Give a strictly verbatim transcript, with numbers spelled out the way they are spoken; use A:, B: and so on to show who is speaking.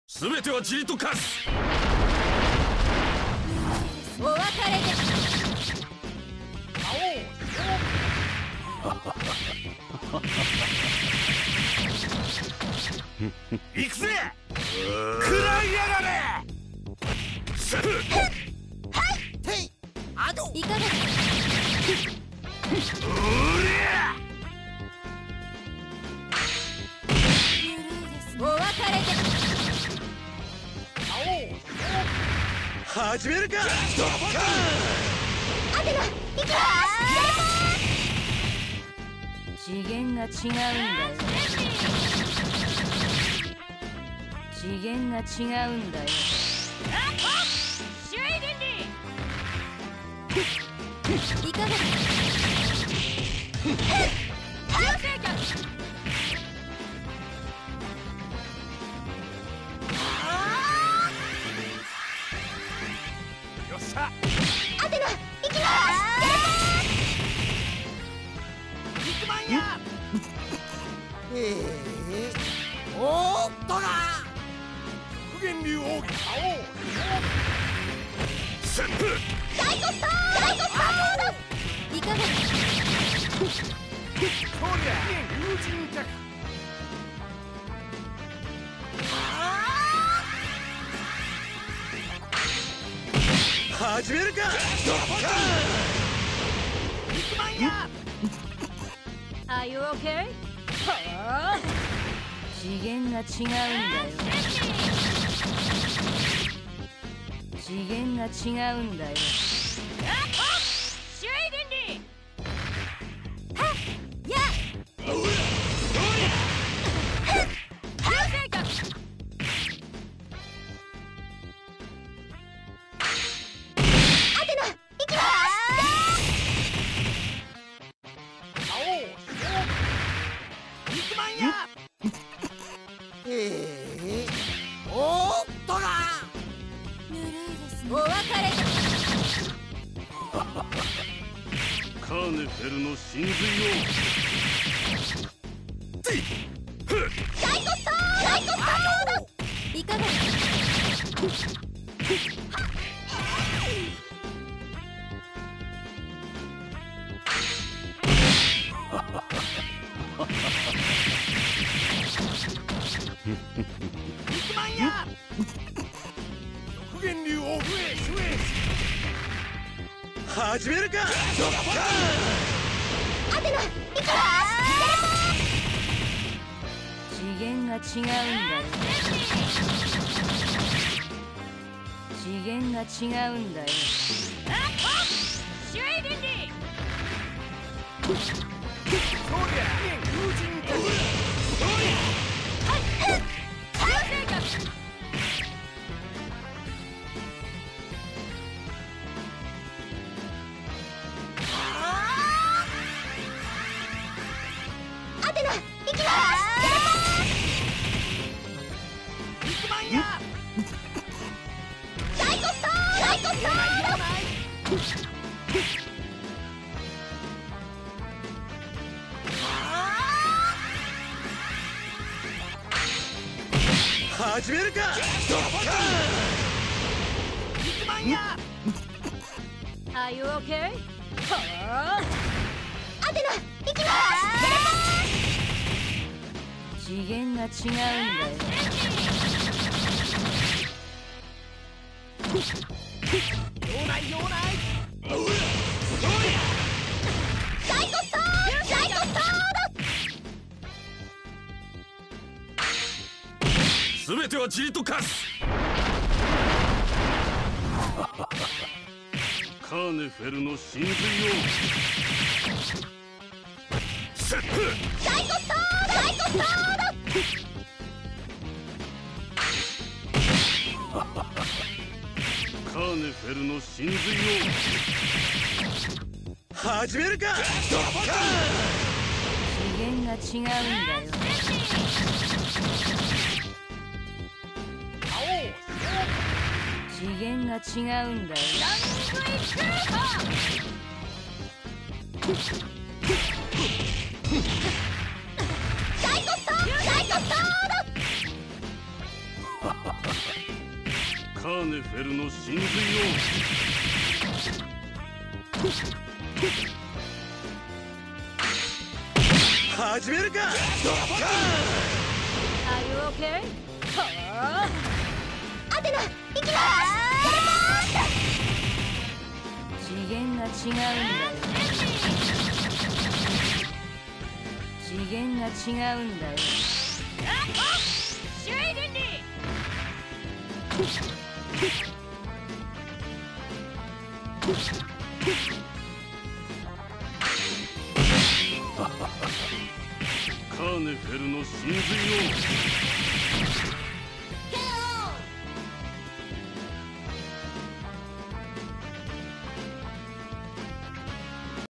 A: すべては塵と化す。
B: お別れで。
A: 行くぜ。食らいやがれ。
B: いかがですか。お別れで。
A: 始めるか。
B: アテナ、行きます。次元が違うんだよ。次元が違うんだよ。いかがですか。
A: よっしゃ。
B: アテナ、行きます。
A: 肉まんや。
C: ええおーっとが
A: 無限流奥義。旋風。
B: 大コスト大コストいかがですか。
A: そりゃ竜神脚。始めるか。肉まんや。
B: Are you okay? 次元が違うんだよ。次元が違うんだよ。
C: ええおーっとが
B: ぬるいですね。お別れ
A: カーネフェルの神髄を。
B: 大コスト大コストいかがですか。
A: 肉まんや。極限流奥義。始めるか。
B: アテナ、行きます。次元が違うんだよ。次元が違うんだよ。
A: そりゃ竜神脚。
B: アテナ、行きます。
A: 肉まんや。
B: 大コスト大コスト
A: 始めるか。肉まんや。
B: Are you okay? アテナ、行きます。次元が違うんだよ。
A: 用ない用ない。
B: 大コスト大コスト
A: すべては塵と化す。カーネフェルの神髄を。旋風。
B: 大コスト大コスト
A: カーネフェルの神髄を。始めるか。
B: 次元が違うんだよ。次元が違うんだよ。大コスト大コスト
A: カーネフェルの神髄を始めるか。
B: Are you okay?
D: アテナ行きます。
B: 次元が違うんだよ。次元が違うんだよ。
A: カーネフェルの神髄を